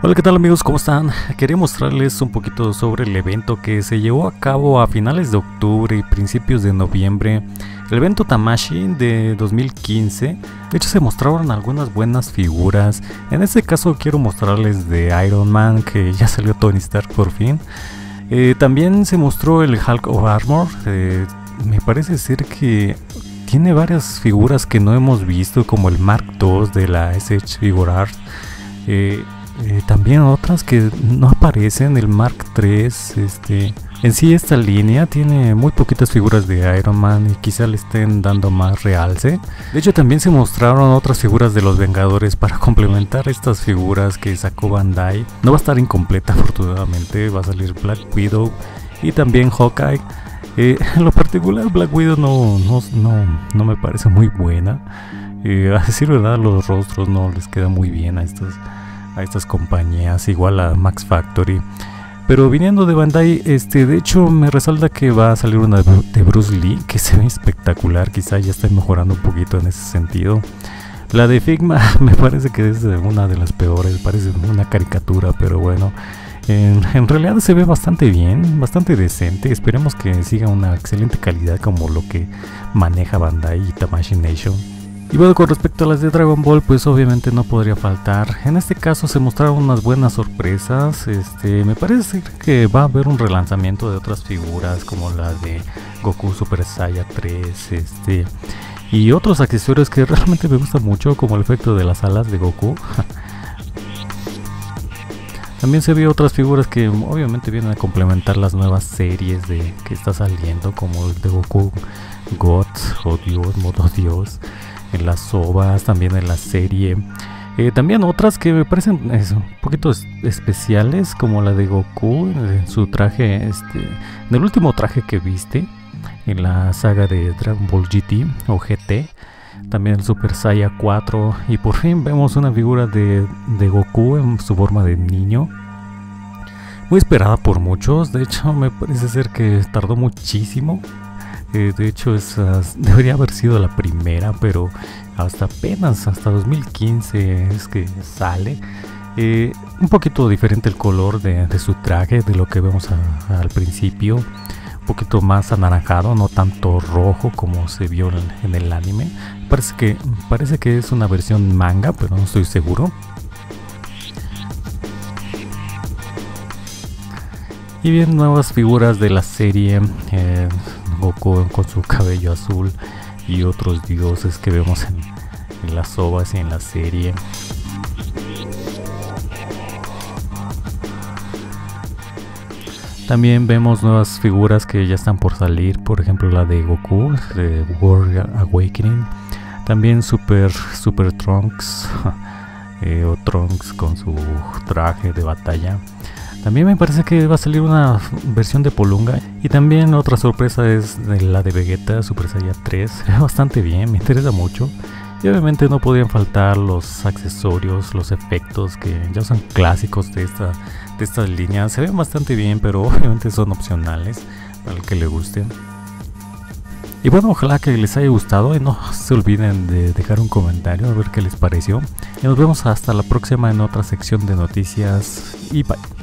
Hola, ¿qué tal amigos? ¿Cómo están? Quería mostrarles un poquito sobre el evento que se llevó a cabo a finales de octubre y principios de noviembre. El evento Tamashii de 2015. De hecho se mostraron algunas buenas figuras. En este caso quiero mostrarles de Iron Man, que ya salió Tony Stark por fin. También se mostró el Hulk of Armor. Me parece ser que tiene varias figuras que no hemos visto, como el Mark II de la SH Figure Art. También otras que no aparecen, el Mark III. En sí esta línea tiene muy poquitas figuras de Iron Man y quizá le estén dando más realce. De hecho también se mostraron otras figuras de los Vengadores para complementar estas figuras que sacó Bandai. No va a estar incompleta afortunadamente, va a salir Black Widow y también Hawkeye. En lo particular Black Widow no me parece muy buena. A decir verdad, los rostros no les quedan muy bien a estas compañías, igual a Max Factory. Pero viniendo de Bandai, de hecho me resalta que va a salir una de Bruce Lee, que se ve espectacular. Quizá ya está mejorando un poquito en ese sentido. La de Figma me parece que es una de las peores, parece una caricatura, pero bueno, en realidad se ve bastante bien, bastante decente. Esperemos que siga una excelente calidad como lo que maneja Bandai y Tamashii Nation. Y bueno, con respecto a las de Dragon Ball, pues obviamente no podría faltar. En este caso se mostraron unas buenas sorpresas. Me parece que va a haber un relanzamiento de otras figuras como la de Goku Super Saiyan 3, y otros accesorios que realmente me gustan mucho, como el efecto de las alas de Goku. También se vio otras figuras que obviamente vienen a complementar las nuevas series que está saliendo, como el de Goku God o Dios, modo Dios, en las ovas, también en la serie. También otras que me parecen un poquito especiales, como la de Goku en su traje, en el último traje que viste en la saga de Dragon Ball GT o GT. También el Super Saiyan 4, y por fin vemos una figura de Goku en su forma de niño. Muy esperada por muchos, de hecho me parece ser que tardó muchísimo. De hecho debería haber sido la primera, pero hasta 2015 es que sale. Un poquito diferente el color de su traje de lo que vemos al principio. Un poquito más anaranjado, no tanto rojo como se vio en el anime. Parece que es una versión manga, pero no estoy seguro. Y bien, nuevas figuras de la serie. Goku con su cabello azul y otros dioses que vemos en las ovas y en la serie. También vemos nuevas figuras que ya están por salir, por ejemplo la de Goku de Warrior Awakening. También Super Trunks o Trunks con su traje de batalla. También me parece que va a salir una versión de Polunga. Y también otra sorpresa es la de Vegeta Super Saiyan 3. Se ve bastante bien, me interesa mucho. Y obviamente no podían faltar los accesorios, los efectos que ya son clásicos de estas líneas. Se ven bastante bien, pero obviamente son opcionales para el que le gusten. Y bueno, ojalá que les haya gustado y no se olviden de dejar un comentario a ver qué les pareció. Y nos vemos hasta la próxima en otra sección de noticias y bye.